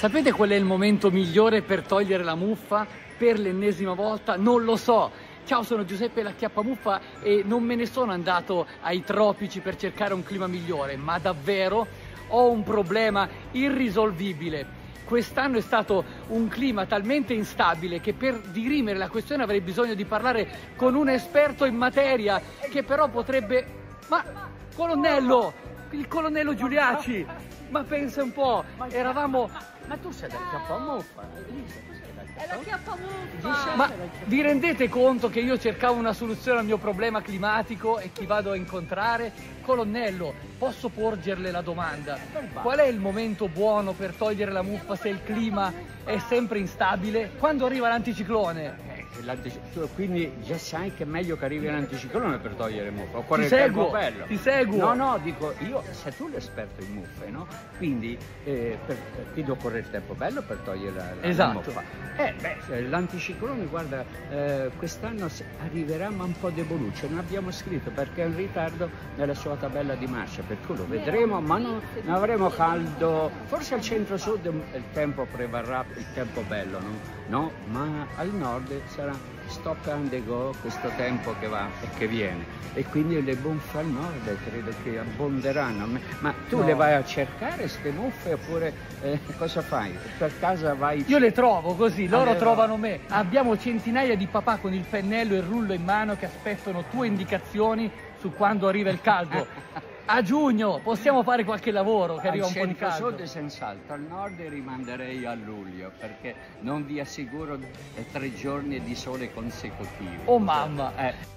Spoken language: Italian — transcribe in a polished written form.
Sapete qual è il momento migliore per togliere la muffa per l'ennesima volta? Non lo so. Ciao, sono Giuseppe l'Acchiappamuffa e non me ne sono andato ai tropici per cercare un clima migliore, ma davvero ho un problema irrisolvibile. Quest'anno è stato un clima talmente instabile che per dirimere la questione avrei bisogno di parlare con un esperto in materia che però potrebbe... Ma, colonnello! Il colonnello Giuliaci! Ma pensa un po', eravamo... Ma tu sei dell'Acchiappamuffa, È l'Acchiappamuffa! Ma vi rendete conto che io cercavo una soluzione al mio problema climatico e chi vado a incontrare? Colonnello, posso porgerle la domanda? Qual è il momento buono per togliere la muffa se il clima è sempre instabile? Quando arriva l'anticiclone? Quindi già sai che è meglio che arrivi l'anticiclone per togliere muffa. Occorre Ti il seguo, tempo bello. ti seguo. No, dico, io, sei tu l'esperto in muffe, no? Quindi quindi occorre il tempo bello per togliere la Esatto. muffa. L'anticiclone, guarda, quest'anno arriverà ma un po' deboluccio, non abbiamo scritto perché è in ritardo nella sua tabella di marcia, per cui lo vedremo, ma non avremo caldo. Forse al centro-sud il tempo prevarrà, il tempo bello, no? No, ma al nord sarà stop and go, questo tempo che va e che viene, e quindi le muffe al nord credo che abbonderanno. Ma tu le vai a cercare queste muffe oppure cosa fai? Per casa vai... Io le trovo così, loro trovano me. Abbiamo centinaia di papà con il pennello e il rullo in mano che aspettano tue indicazioni su quando arriva il caldo. A giugno possiamo fare qualche lavoro che arriva un po' di caldo. Al centro-sud senz'altro, al nord rimanderei a luglio perché non vi assicuro 3 giorni di sole consecutivi. Oh mamma!